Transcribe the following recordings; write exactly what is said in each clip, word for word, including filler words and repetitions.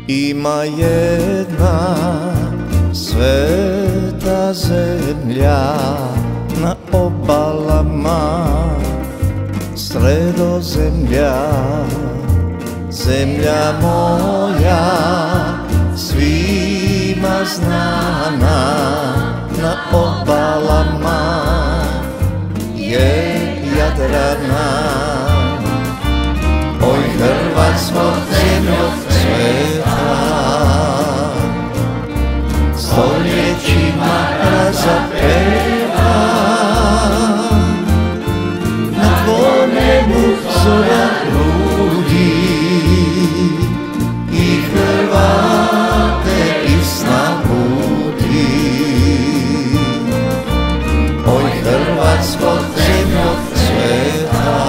Ima jedna sveta zemlja na obalama Sredozemlja, zemlja moja svima znana, na obalama je Jadrana. Oj Hrvatsko, zemljo sveta, stoljećima razapeta, na tvom nebu zora ludi i Hrvate iz sna budi. Oj Hrvatsko, zemljo sveta,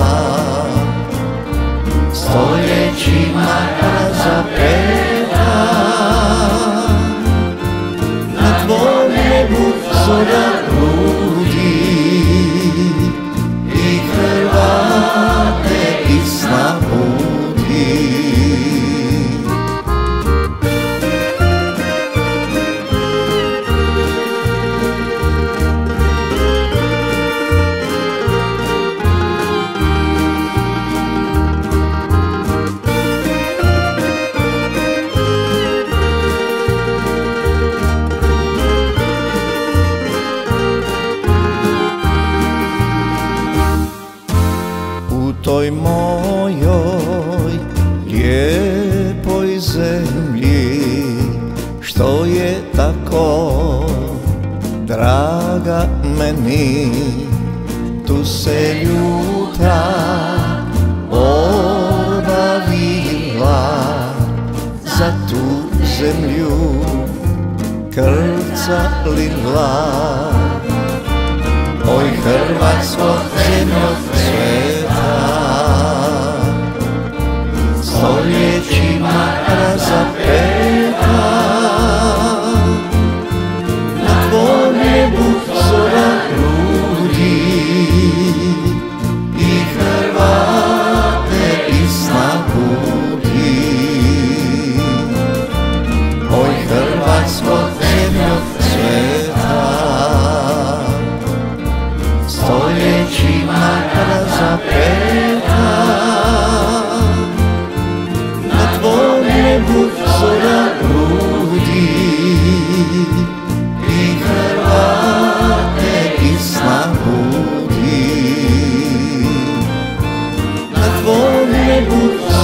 stoljećima razapeta, na tvom nebu zora ludi i Hrvate iz sna budi. U toj mojoj lijepoj zemlji, što je tako draga meni, tu se ljuta borba vila, za tu zemlju krvca lila. Oj Hrvatsko, zemljo sveta, stoljećima razapeta, na tvom nebu zora ludi i Hrvate iz sna budi. Oj Hrvatsko, zemljo sveta, stoljećima razapeta, na tvom nebu zora ludi i Hrvate iz sna budi. Na tvom nebu